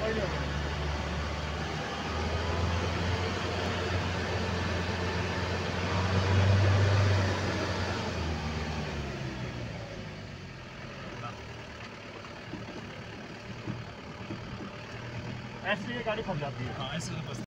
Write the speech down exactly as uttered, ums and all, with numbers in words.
ऐसे ये गाड़ी फंस जाती है। हाँ ऐसे बस